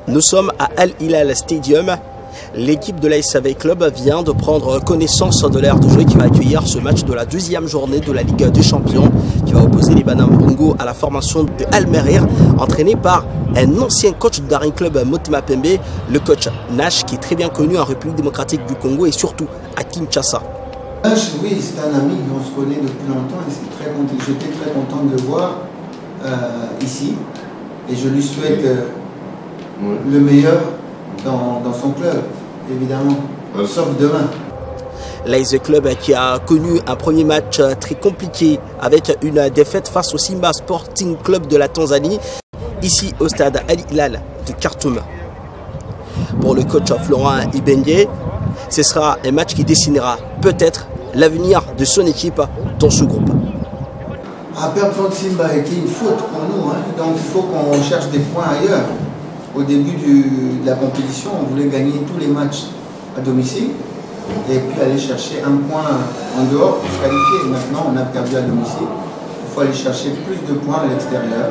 Nous sommes à Al Hilal Stadium. L'équipe de l'AS Valley Club vient de prendre connaissance de l'aire de jeu qui va accueillir ce match de la deuxième journée de la Ligue des Champions qui va opposer les Bana Mbongo à la formation de Al Merrikh, entraîné par un ancien coach du Daring Club Motema Pembe, le coach Nash, qui est très bien connu en République démocratique du Congo et surtout à Kinshasa. Nash, oui, c'est un ami, on se connaît depuis longtemps et j'étais très content de le voir ici et je lui souhaite le meilleur dans son club, évidemment, sauf demain. L'AS Club qui a connu un premier match très compliqué avec une défaite face au Simba Sporting Club de la Tanzanie, ici au stade Al Hilal de Khartoum. Pour le coach Florent Ibenge, ce sera un match qui dessinera peut-être l'avenir de son équipe dans ce groupe. Perdre contre Simba a été une faute pour nous, donc il faut qu'on cherche des points ailleurs. Au début de la compétition, on voulait gagner tous les matchs à domicile et puis aller chercher un point en dehors pour se qualifier. Maintenant, on a perdu à domicile. Il faut aller chercher plus de points à l'extérieur.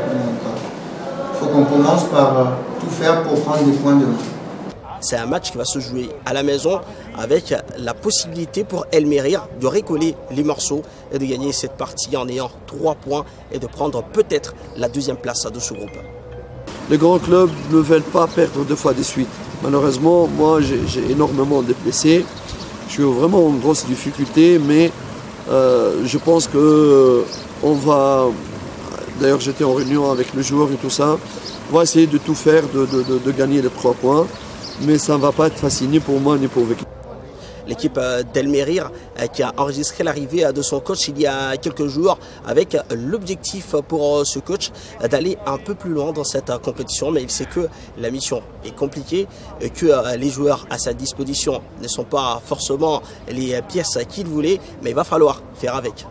Il faut qu'on commence par tout faire pour prendre des points demain. C'est un match qui va se jouer à la maison avec la possibilité pour Al Merrikh de récoller les morceaux et de gagner cette partie en ayant 3 points et de prendre peut-être la deuxième place de ce groupe. Les grands clubs ne veulent pas perdre 2 fois de suite. Malheureusement, moi j'ai énormément de blessés. Je suis vraiment en grosse difficulté, mais je pense que on va... D'ailleurs, j'étais en réunion avec le joueur et tout ça. On va essayer de tout faire, de gagner les 3 points. Mais ça ne va pas être facile ni pour moi ni pour l'équipe. L'équipe d'Al Merrikh qui a enregistré l'arrivée de son coach il y a quelques jours avec l'objectif pour ce coach d'aller un peu plus loin dans cette compétition. Mais il sait que la mission est compliquée, que les joueurs à sa disposition ne sont pas forcément les pièces qu'il voulait, mais il va falloir faire avec.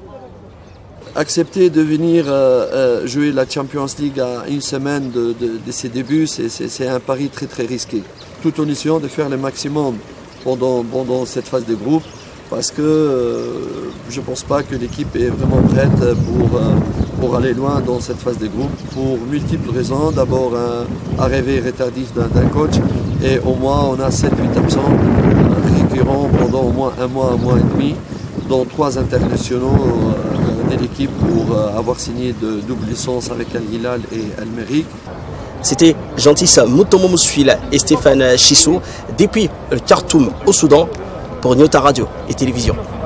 Accepter de venir jouer la Champions League à une semaine de ses débuts, c'est un pari très très risqué. Tout en essayant de faire le maximum pendant cette phase de groupe, parce que je ne pense pas que l'équipe est vraiment prête pour aller loin dans cette phase de groupe, pour multiples raisons. D'abord un arrivée retardif d'un coach, et au moins on a 7-8 absents récurrents pendant au moins un mois et demi, dont 3 internationaux de l'équipe pour avoir signé de double licence avec Al Hilal et Al Merrikh. C'était Gentis Mutombo Mousfil et Stéphane Chissou depuis le Khartoum au Soudan pour Nyota Radio et Télévision.